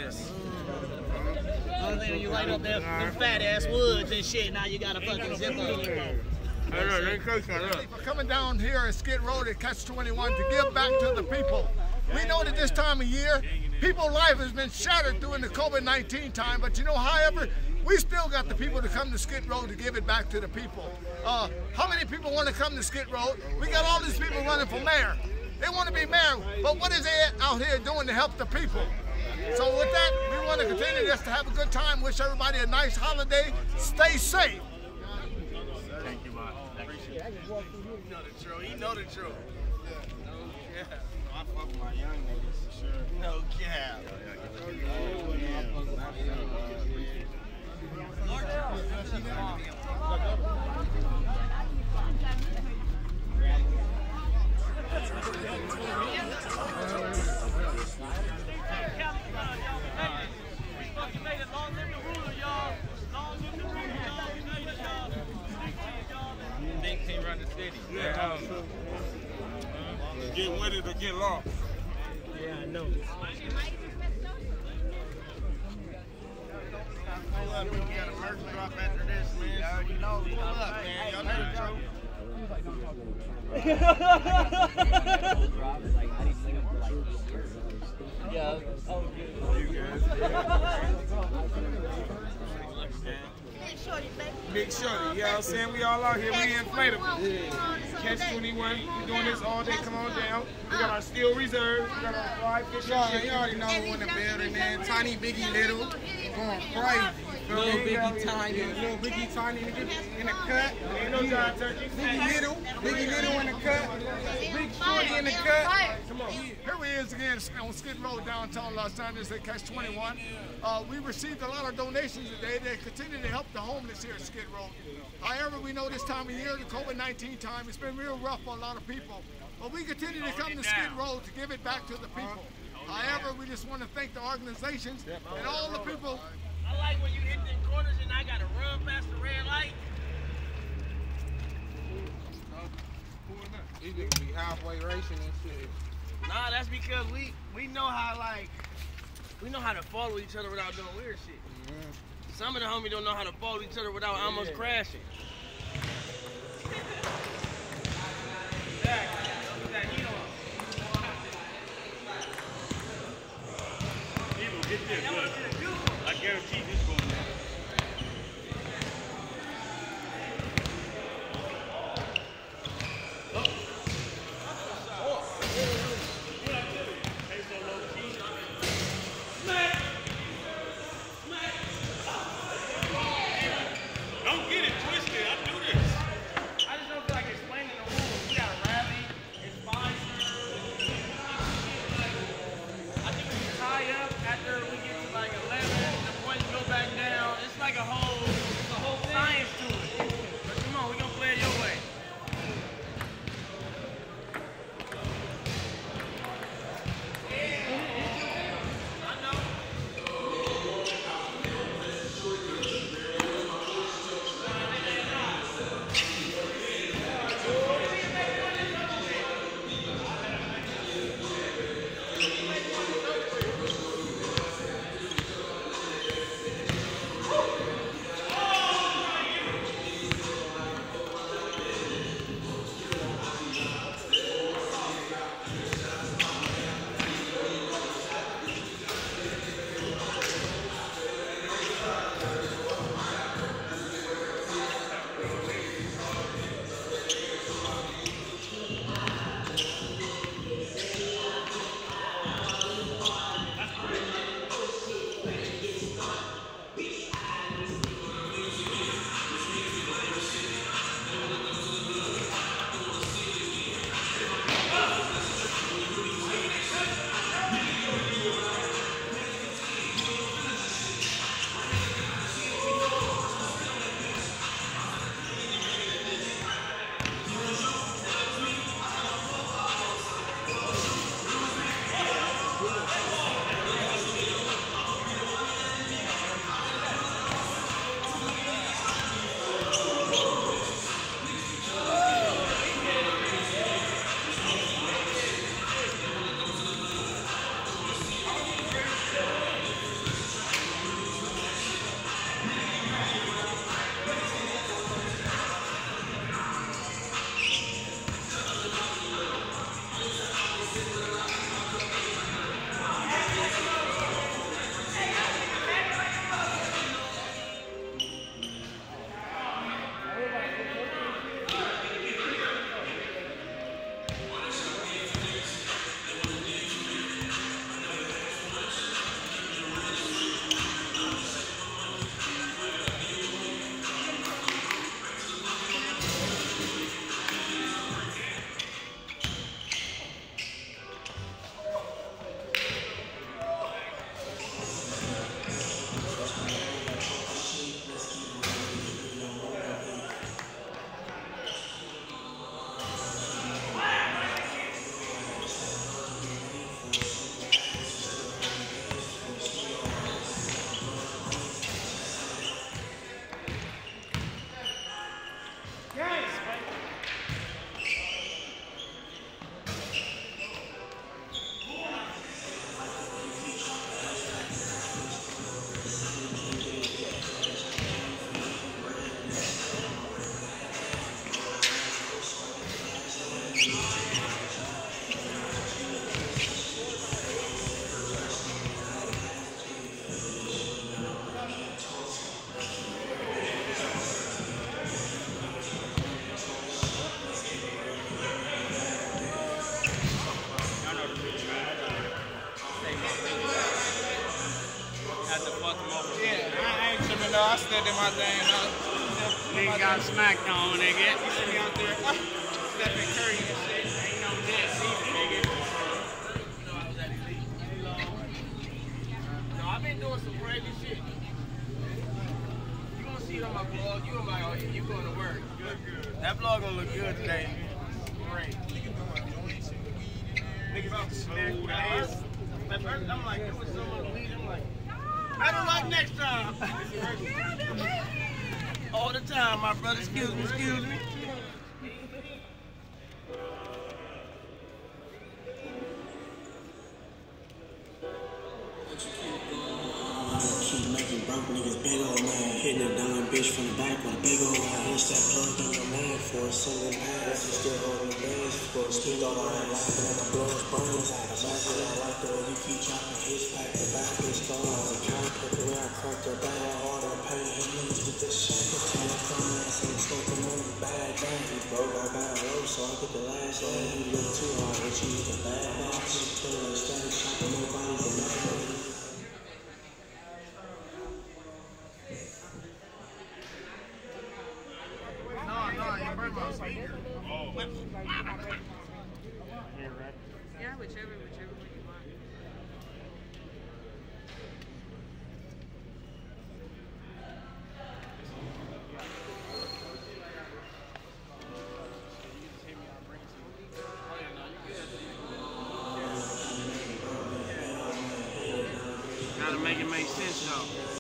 ass. You light up them fat ass woods and shit. Now you got a fucking zip on your boat. For coming down here at Skid Row at Catch 21 to give back to the people. We know that this time of year, people's life has been shattered during the COVID-19 time, but you know, however, we still got the people to come to Skid Row to give it back to the people. How many people want to come to Skid Row? We got all these people running for mayor. They want to be mayor, but what is they out here doing to help the people? So with that, we want to continue just to have a good time, wish everybody a nice holiday, stay safe. Thank you, man. Appreciate it. You know the truth. He know the truth. Yeah. I fuck with my young niggas for sure. No cap. Yeah, get with it or get lost. Yeah, I know. We got a merch drop after this, man. You know, pull up, man. Y'all know the truth. Yeah. Oh, Big Shorty, you know what I'm saying? We all out here, we inflatable. Catch 21, we doing this all day, come on down. We got our Steel Reserve, we got our fly fish. You already know who in the building, man. Tiny, Biggie, Little, going crazy. Little Biggie, Tiny. Little Biggie, Tiny in the cut. Ain't no giant turkey. Biggie Little in the cut. Big Shorty in the cut. Come on. Here we is again on Skid Row, downtown Los Angeles at Catch 21. We received a lot of donations today. They continue to help the homeless here at Skid Row. However, we know this time of year, the COVID-19 time, it's been real rough for a lot of people. But we continue to come to Skid Row to give it back to the people. However, we just want to thank the organizations and all the people. I like when you hit the corners and I gotta run past the red light. These niggas be halfway racing and shit. Nah, that's because we know how to follow each other without doing weird shit. Some of the homies don't know how to follow each other without almost crashing. Get this, look. I guarantee this going down. Don't get it twisted. I do this. I stepped in my thing. Nigga got smacked on, nigga. You see me out there, Stephen Curry and shit. Ain't no dead season, nigga. No, I've been doing some crazy shit. You gonna see it on my blog. You gonna be like, oh yeah, you going to work. That blog gonna look good today. Great. Niggas out smack with ass. At first, I'm like, it was someone to lead. I'm like, better luck next time. All the time, my brother. Excuse me, excuse me. Keep making broke niggas big old man. Hitting a dumb bitch from the back with a big old eye. Hits that plug in your man for a single pass. He still holding bands for a speed all around. Laughing at the blows, brains out. Back when I like the way he keep chopping his back to back his stars. The kind of put the way I cracked her bad hard and pain. He needs with this shackle. Tell my phone ass ain't smoking on the bad day. He broke, I got a rope, so I get the last leg. He look too hard, but you get the bad box. He kill her, started shopping, nobody but nothing. Yeah, whichever one you want. Gotta make it make sense though.